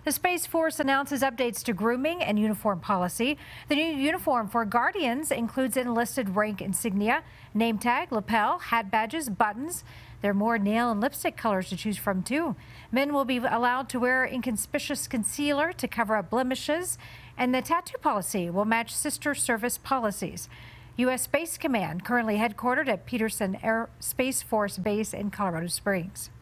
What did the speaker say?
The Space Force announces updates to grooming and uniform policy. The new uniform for Guardians includes enlisted rank insignia, name tag, lapel, hat badges, buttons. There are more nail and lipstick colors to choose from, too. Men will be allowed to wear inconspicuous concealer to cover up blemishes, and the tattoo policy will match sister service policies. U.S. Space Command, currently headquartered at Peterson Air Space Force Base in Colorado Springs.